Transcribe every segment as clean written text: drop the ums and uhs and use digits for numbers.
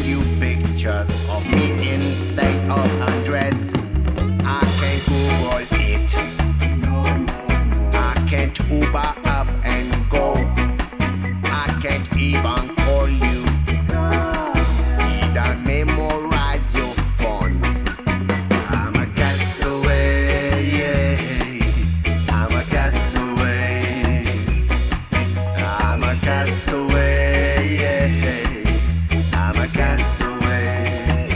you pictures of me in state of undress. I can't Google it. I can't Uber up and go. I can't even call you. Either memorize your phone. I'm a castaway, yeah. I'm a castaway. I'm a castaway, yeah. I'm a castaway.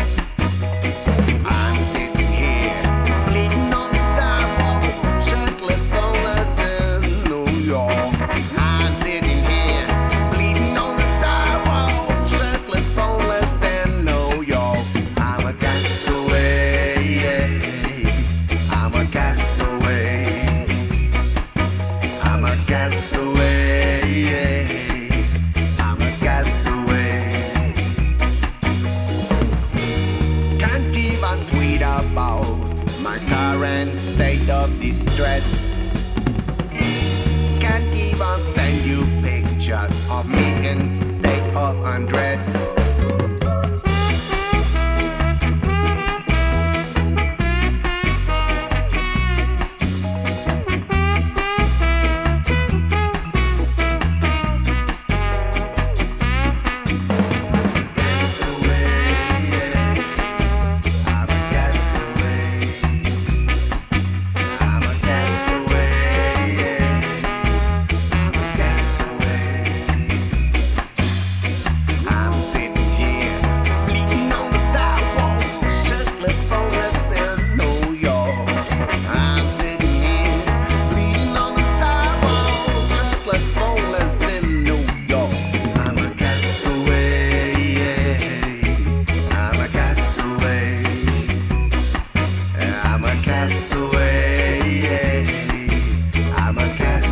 I'm sitting here bleeding on the sidewalk, shirtless, phoneless in New York. I'm sitting here bleeding on the sidewalk, shirtless, phoneless in New York. I'm a castaway, yeah. I'm a castaway. I'm a castaway, yeah. I'm a castaway. Can't even tweet about my current state of distress. Can't even send you pictures of me in state of undress.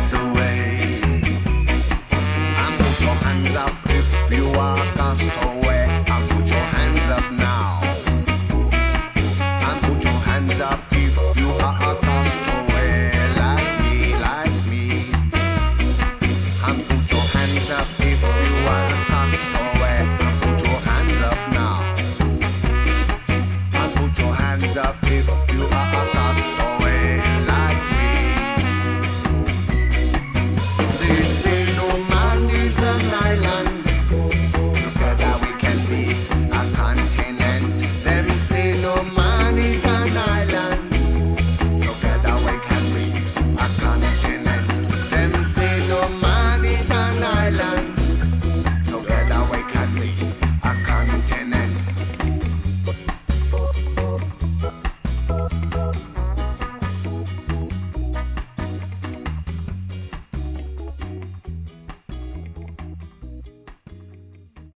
Castaway.